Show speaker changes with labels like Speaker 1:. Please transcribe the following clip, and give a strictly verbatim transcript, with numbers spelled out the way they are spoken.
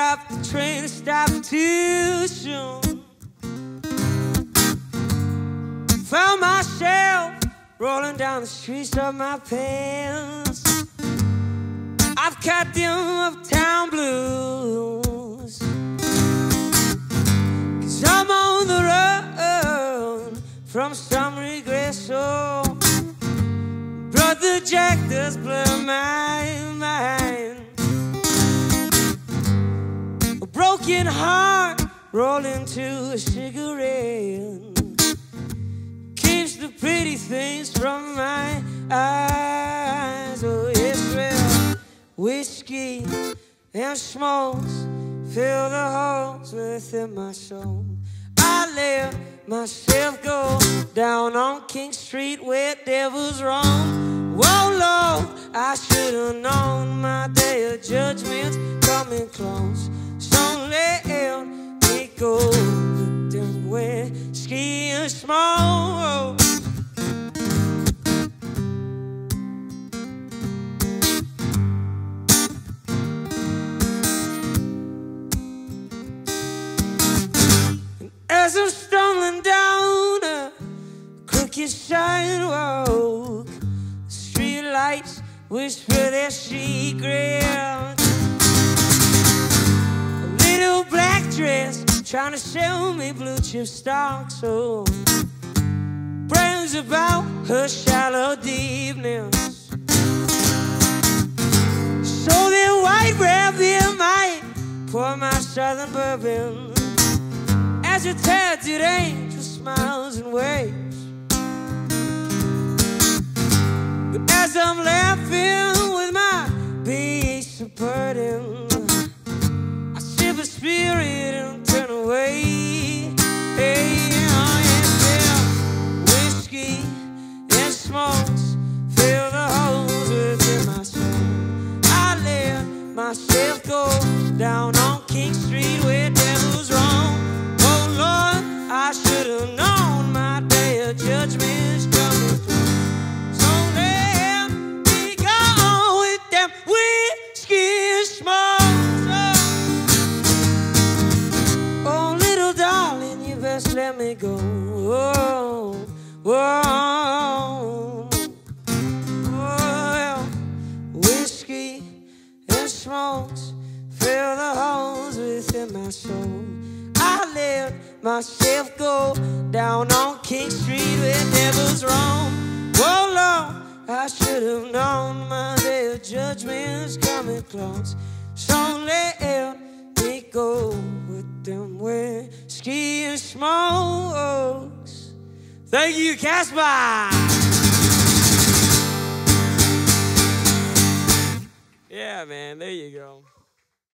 Speaker 1: stop, the train stopped too soon. Found myself rolling down the streets of my past. I've got them uptown blues, 'cause I'm on the road from some regret. So Brother Jack does blow my mind. A broken heart rolling to a cigarette keeps the pretty things from my eyes. Oh yes, well, whiskey and smokes fill the holes within my soul. I let myself go down on King Street where devils roam. Whoa, Lord, I should have known my day of judgment's coming close. So let me go with them whiskey and smoke. As I'm stumbling down a crooked sidewalk, street lights whisper their secrets. A little black dress trying to sell me blue chip stock. So brags about her shallow deepness, so that white rabbit might pour my southern bourbon as a tattooed angel smiles and waves. But as I'm laughing with my beast of burden, I sip a spirit and turn away. Hey, oh yes, yeah. Whiskey and smokes fill the holes within my soul. I let myself go down on King Street where devils roam. I should have known my day of judgment's coming close. So let me go with them whiskey and smoke. Oh, little darling, you best let me go. Whoa, whoa, well, whiskey and smokes fill the holes within my soul. I let myself go down on King Street where devils roam. Whoa, Lord, I should have known my day of judgment's coming close. So let me go with them whiskey and smokes. Thank you, Casbah. Yeah, man, there you go.